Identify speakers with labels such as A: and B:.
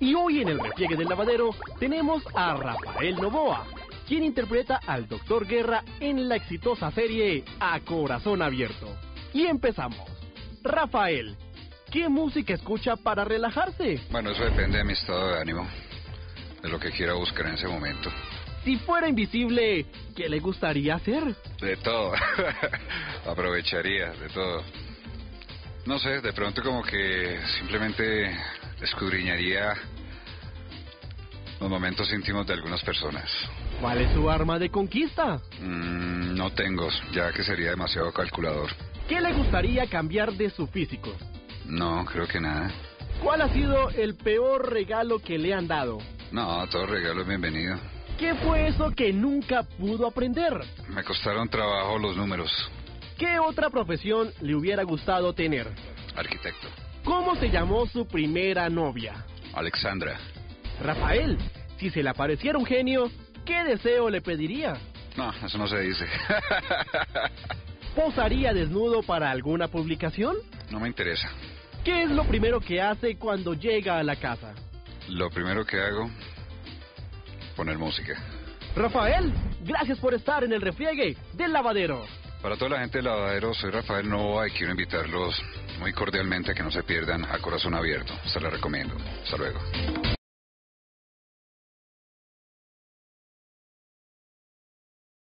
A: Y hoy en el Refriegue del Lavadero tenemos a Rafael Novoa, quien interpreta al Dr. Guerra en la exitosa serie A Corazón Abierto. Y empezamos. Rafael, ¿qué música escucha para relajarse?
B: Bueno, eso depende de mi estado de ánimo, de lo que quiera buscar en ese momento.
A: Si fuera invisible, ¿qué le gustaría hacer?
B: De todo. Aprovecharía de todo. No sé, de pronto como que simplemente escudriñaría los momentos íntimos de algunas personas.
A: ¿Cuál es su arma de conquista?
B: No tengo, ya que sería demasiado calculador.
A: ¿Qué le gustaría cambiar de su físico?
B: No, creo que nada.
A: ¿Cuál ha sido el peor regalo que le han dado?
B: No, todo regalo es bienvenido.
A: ¿Qué fue eso que nunca pudo aprender?
B: Me costaron trabajo los números.
A: ¿Qué otra profesión le hubiera gustado tener?
B: Arquitecto.
A: ¿Cómo se llamó su primera novia?
B: Alexandra.
A: Rafael, si se le apareciera un genio, ¿qué deseo le pediría?
B: No, eso no se dice.
A: ¿Posaría desnudo para alguna publicación?
B: No me interesa.
A: ¿Qué es lo primero que hace cuando llega a la casa?
B: Lo primero que hago, poner música.
A: Rafael, gracias por estar en el Refriegue del Lavadero.
B: Para toda la gente del Lavadero, soy Rafael Novoa y quiero invitarlos muy cordialmente a que no se pierdan A Corazón Abierto. Se la recomiendo. Hasta luego.